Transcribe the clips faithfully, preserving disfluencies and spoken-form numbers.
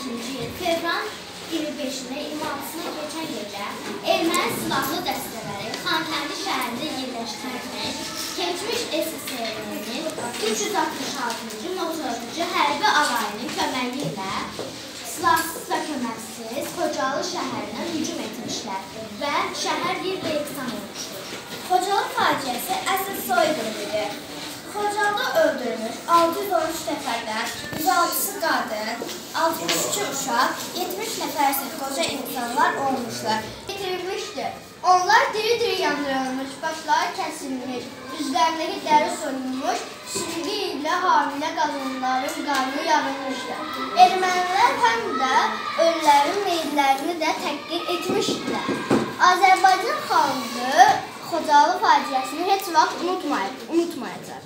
ikinci il fevral iyirmi beşində iyirmi altısına keçən gecə erməni silahlı dəstələri Xankəndi şəhərində yerləşdirərək keçmiş S S R-nin üç yüz altmış altıncı motorcu hərbi alayının köməyi ilə silahsız və köməksiz Xocalı şəhərinə hücum etmişlər və şəhər yerlə yeksan olmuşdur. Xocalı faciəsi əsl soyqırımıdır. Xocalıda öldürülmüş altı yüz on üç nəfərdən yüz altısı qadın, altmış iki uşaq, yetmiş nəfər isə qoca insanlar olmuşlar. Getirilmişdir. Onlar diri-diri yandırılmış, başları kəsilmiş, üzlərindəki dəri soyulmuş, sürgü ilə hamilə qadınların qarnı yarılmışdır. Ermənilər həm də ölülərin meyillərini də təhqir etmişdilər. Azərbaycan xalqı Xocalı faciəsini heç vaxt unutmayacaq.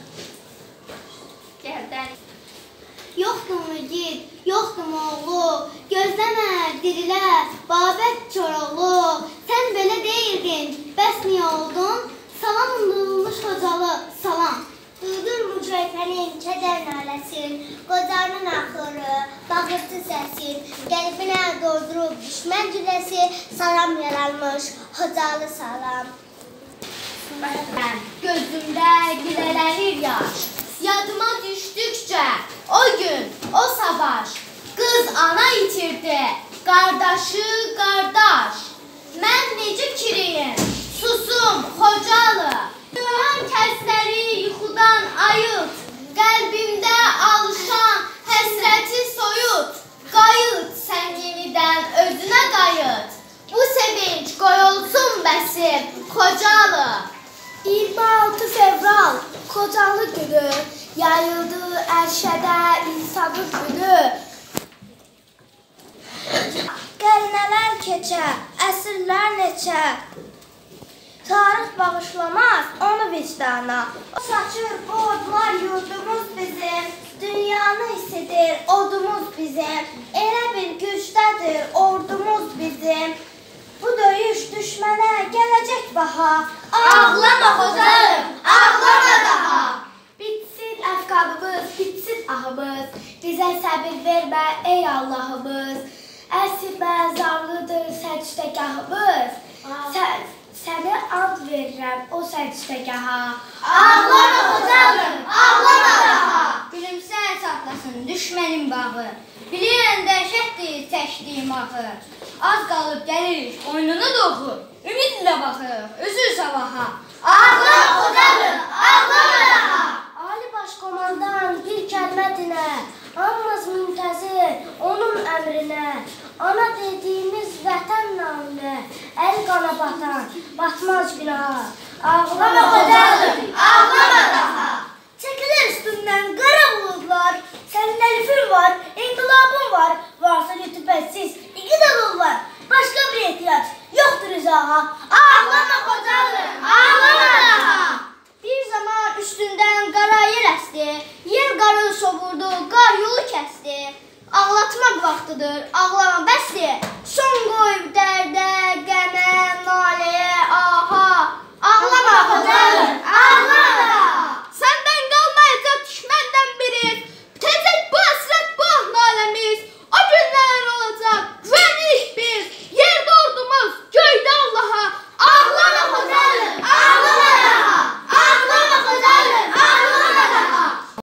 Yoxdur Mücid, yoxdur oğlu, gözləmə, dirilər, Babək Koroğlu. Sən belə deyirdin, bəs niyə oldun? Salam unudulmuş Xocalı, salam. Duydur mücahidənin kədər naləsin, qocanın axırı, bağırtı səsin, qəlbinə doldurub düşmən cüləsi, salam yaranmış Xocalı salam. Gözümdə gilələnir yaş, yadıma düşdükcə o gün, o savaş, qız ana itirdi, qardaşı qardaş. Mən necə kiriyim, susum Xocalı, döyən kəsləri yuxudan ayıt, qəlbimdə alışan həsrəti soyut, qayıt sən yenidən özünə qayıt, bu sevinç qoyulsun bəsim Xocalı. iyirmi altı fevral Xocalı günü, yayıldı ərşədə insanın günü. Qərnələr keçə, əsrlər neçə, tarix bağışlamaz onu vicdana. O saçır bu odlar yurdumuz bizim, dünyanı hissədir odumuz bizim, elə bir gücdədir ordumuz bizim. Bu döyüş düşmənə gələcək baha. Ağlama Xocalım, ağlama daha. Bitsin əfqabımız, bitsin ahımız, bizə səbir vermə ey Allahımız. Əsibə zarlıdır səcdəgahımız, Sən, sənə and verirəm o səcdəgaha. Ağlama Xocalım, ağlama daha. Gülümsə çatlasın düşmənin bağı, bilirən dəhşətdir çəkdiyim axı. Az qalıb gəlirik, oyununu doğur, ümidlə baxır, üzür sabaha. Ağlama Xocalım, ağlama daha. Ali Başkomandan bir kəlmə dinə, hamımız müntəzir onun əmrinə. Ana dediyimiz vətən naminə, əl qana batan, batmaz günaha. Ağlama Xocalım, ağlama daha. Çəkilir üstündən qara buludlar, sənin əlifin var, inqilabın var, varsa rütubətsiz, iki dalıl var, başqa bir ehtiyac yoxdur izaha. Ağlama Xocalım, ağlama daha. Bir zaman üstündən qara yer əsdi, yer qarı sovurdu, qar yolu kəsdi. Ağlatmaq vaxtıdır, ağlama bəsdir, son qoyub dərdə,